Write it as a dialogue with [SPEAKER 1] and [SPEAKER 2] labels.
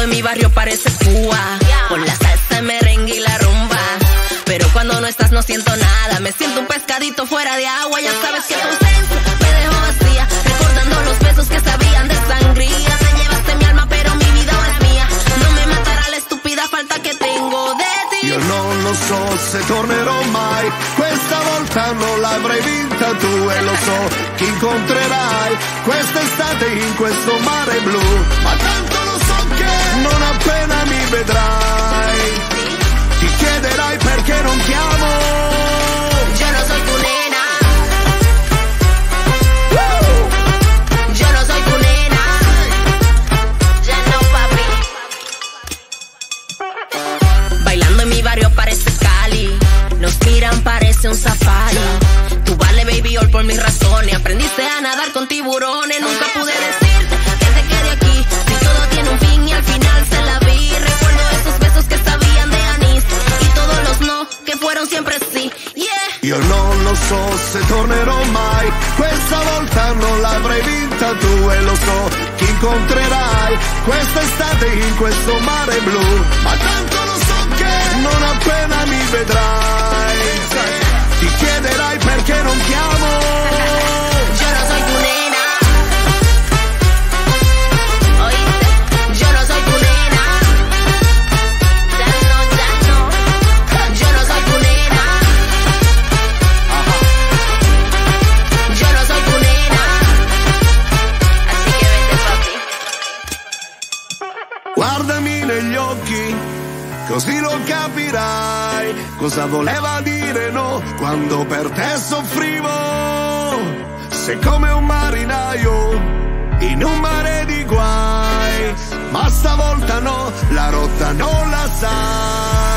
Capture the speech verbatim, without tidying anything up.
[SPEAKER 1] en mi barrio pareces Cuba, con la salsa, el merengue y la rumba. Pero cuando no estás no siento nada, me siento un pescadito fuera de agua. Ya sabes que tu ausencia me dejó vacía, recordando los besos que sabían de sangría. Te llevaste mi alma pero mi vida ahora es mía, non mi matarà la stupida falta che tengo de ti.
[SPEAKER 2] Io non lo so se tornerò mai, questa volta non l'avrai vinta tu e lo so che incontrerai quest'estate in questo mare blu. Ma tanto lo so che non appena mi vedrai ti chiederai perché non ti amo.
[SPEAKER 1] Yo no soy tu nena, yo no soy tu nena, ya no papi. Bailando en mi barrio parece Cali, nos miran parece un safari. Tú vale baby all por mis razones, aprendiste a nadar con tiburones. Nunca pude decirte que te quede aquí, si todo tiene un fin y al final se la vi. Recuerdo esos besos que sabían de anís y todos los no che fueron sempre sì, yeah.
[SPEAKER 2] Io non lo so se tornerò mai, questa volta non l'avrai vinta tu e lo so che incontrerai quest'estate in questo mare blu. Ma tanto lo so che non appena mi vedrai ti chiederai perché non ti amo.
[SPEAKER 1] Yo no soy tu nena, oíste, yo no soy tu nena, ya no, ya no, yo no soy tu nena, yo no soy tu nena, así que vete papi.
[SPEAKER 2] Guardami negli occhi, così lo capirai cosa voleva dire no quando per te soffrivo. Sei come un marinaio in un mare di guai, ma stavolta no, la rotta non la sai.